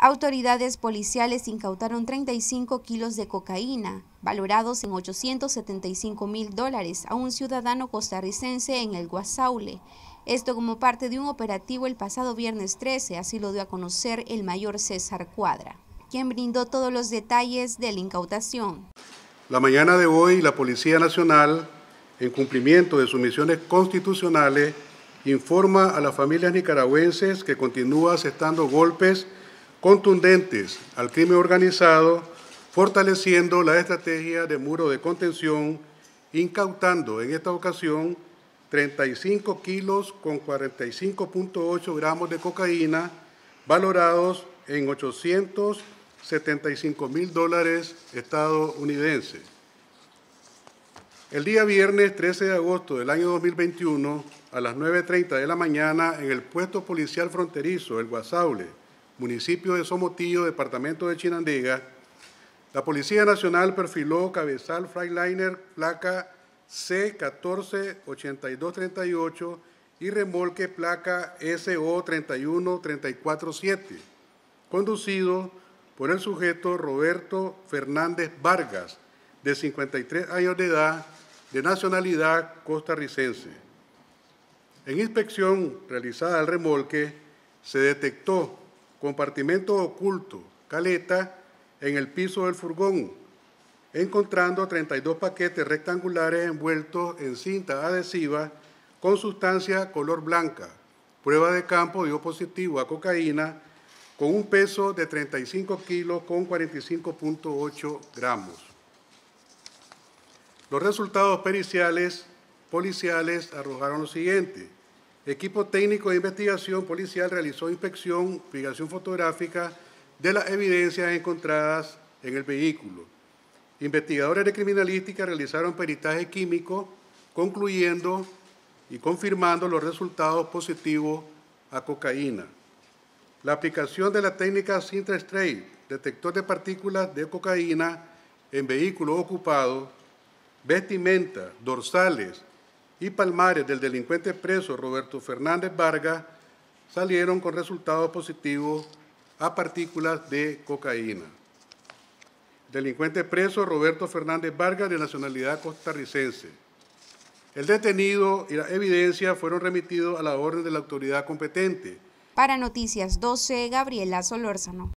Autoridades policiales incautaron 35 kilos de cocaína, valorados en $875.000, a un ciudadano costarricense en el Guasaule. Esto como parte de un operativo el pasado viernes 13, así lo dio a conocer el mayor César Cuadra, quien brindó todos los detalles de la incautación. La mañana de hoy, la Policía Nacional, en cumplimiento de sus misiones constitucionales, informa a las familias nicaragüenses que continúa asestando golpes contundentes al crimen organizado, fortaleciendo la estrategia de muro de contención, incautando en esta ocasión 35 kilos con 45.8 gramos de cocaína, valorados en $875.000 estadounidenses. El día viernes 13 de agosto del año 2021, a las 9:30 de la mañana, en el puesto policial fronterizo El Guasaule, municipio de Somotillo, departamento de Chinandega, la Policía Nacional perfiló cabezal Freightliner placa C148238 y remolque placa SO31347, conducido por el sujeto Roberto Fernández Vargas, de 53 años de edad, de nacionalidad costarricense. En inspección realizada al remolque, se detectó compartimento oculto, caleta, en el piso del furgón, encontrando 32 paquetes rectangulares envueltos en cinta adhesiva con sustancia color blanca. Prueba de campo dio positivo a cocaína con un peso de 35 kilos con 45.8 gramos. Los resultados periciales policiales arrojaron lo siguiente. Equipo técnico de investigación policial realizó inspección, fijación fotográfica de las evidencias encontradas en el vehículo. Investigadores de criminalística realizaron peritaje químico, concluyendo y confirmando los resultados positivos a cocaína. La aplicación de la técnica Sintra-Stray, detector de partículas de cocaína en vehículos ocupados, vestimenta, dorsales y palmares del delincuente preso Roberto Fernández Vargas salieron con resultados positivos a partículas de cocaína. Delincuente preso Roberto Fernández Vargas, de nacionalidad costarricense. El detenido y la evidencia fueron remitidos a la orden de la autoridad competente. Para Noticias 12, Gabriela Solórzano.